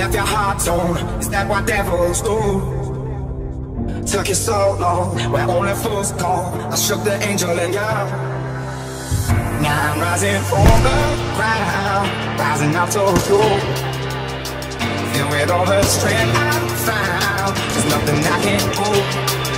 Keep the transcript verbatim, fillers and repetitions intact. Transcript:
have your heart torn. Is that what devils do? Took you so long, where only fools go. I shook the angel in you. Now I'm rising from the ground, rising up to you. Filled with all the strength I found, there's nothing I can't do.